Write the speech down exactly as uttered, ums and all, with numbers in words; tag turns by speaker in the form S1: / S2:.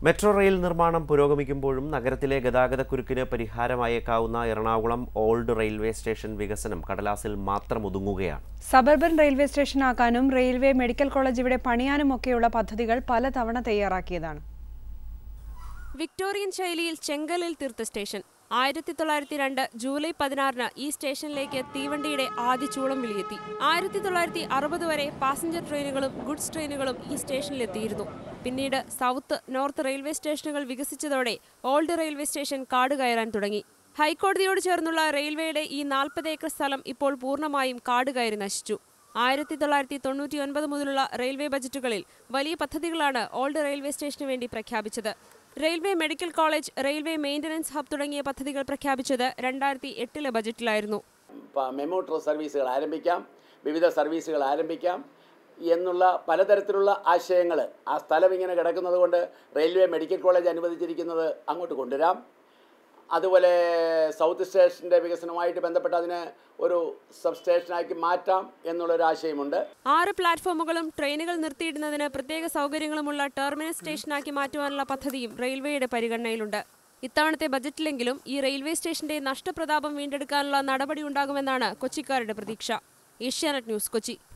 S1: Metro rail നിർമ്മാണം പുരോഗമിക്കുമ്പോഴും നഗരത്തിലെ ഗതാഗതക്കുരുക്കിന് പരിഹാരമായേക്കാവുന്ന എറണാകുളം ഓൾഡ് റെയിൽവേ സ്റ്റേഷൻ വികസനം കടലാസിൽ മാത്രം ഒതുങ്ങുകയാണ്.
S2: സബർബൻ റെയിൽവേ സ്റ്റേഷനാക്കാനും റെയിൽവേ മെഡിക്കൽ കോളേജ് ഇവിടെ പണിയാനുമൊക്കെയുള്ള പദ്ധതികൾ പലതവണ തയ്യാറാക്കിയതാണ്.
S3: വിക്ടോറിയൻ ശൈലിയിൽ ചെങ്കലിൽ തീർത്ത സ്റ്റേഷൻ. ആയിരത്തി തൊള്ളായിരത്തി രണ്ട് ജൂലൈ പതിനാറിന് ഈ സ്റ്റേഷനിലേക്ക് തീവണ്ടിയുടെ ആദ്യ ചൂളം വിളിയെത്തി. ആയിരത്തി തൊള്ളായിരത്തി അറുപത് വരെ പാസഞ്ചർ ട്രെയിനുകളും ഗുഡ്സ് ട്രെയിനുകളും ഈ സ്റ്റേഷനിലെത്തിയിരുന്നു. പിന്നീട് സൗത്ത് നോർത്ത് റെയിൽവേ സ്റ്റേഷനുകൾ വികസിച്ചതോടെ ഓൾഡ് റെയിൽവേ സ്റ്റേഷൻ കാട് കയറാൻ തുടങ്ങി. ഹൈക്കോടതിയോട് ചേർന്നുള്ള റെയിൽവേയുടെ ഈ നാൽപ്പത് ഏക്കർ സ്ഥലം ഇപ്പോൾ പൂർണ്ണമായും കാട് കയറി നശിച്ചു. ആയിരത്തി തൊള്ളായിരത്തി തൊണ്ണൂറ്റി ഒൻപത് മുതലുള്ള റെയിൽവേ ബജറ്റുകളിൽ വലിയ പദ്ധതികളാണ് ഓൾഡ് റെയിൽവേ സ്റ്റേഷന് വേണ്ടി പ്രഖ്യാപിച്ചത്. Railway medical college, railway maintenance hub തുടങ്ങിയ പദ്ധതികൾ പ്രഖ്യാപിച്ചത് രണ്ടായിരത്തി എട്ടിലെ ബജറ്റിലായിരുന്നു.
S4: മെമോ സർവീസുകൾ ആരംഭിക്കാം, വിവിധ സർവീസുകൾ ആരംഭിക്കാം എന്നുള്ള പലതരത്തിലുള്ള ആശയങ്ങൾ ആ സ്ഥലം ഇങ്ങനെ കിടക്കുന്നത് കൊണ്ട് റെയിൽവേ മെഡിക്കൽ കോളേജ് അനുവദിച്ചിരിക്കുന്നത് അങ്ങോട്ട് കൊണ്ടുവരാം. അതുപോലെ സൗത്ത് സ്റ്റേഷൻ്റെ വികസനവുമായിട്ട് ബന്ധപ്പെട്ട് അതിനെ ഒരു സബ് സ്റ്റേഷനാക്കി മാറ്റാം എന്നുള്ളൊരു ആശയമുണ്ട്.
S3: ആറ് പ്ലാറ്റ്ഫോമുകളും ട്രെയിനുകൾ നിർത്തിയിടുന്നതിന് പ്രത്യേക സൗകര്യങ്ങളുമുള്ള ടെർമിനൽ സ്റ്റേഷനാക്കി മാറ്റുവാനുള്ള പദ്ധതിയും റെയിൽവേയുടെ പരിഗണനയിലുണ്ട്. ഇത്തവണത്തെ ബജറ്റിലെങ്കിലും ഈ റെയിൽവേ സ്റ്റേഷന്റെ നഷ്ടപ്രതാപം വീണ്ടെടുക്കാനുള്ള നടപടി ഉണ്ടാകുമെന്നാണ് കൊച്ചിക്കാരുടെ പ്രതീക്ഷ. ഏഷ്യാനെറ്റ് ന്യൂസ്, കൊച്ചി.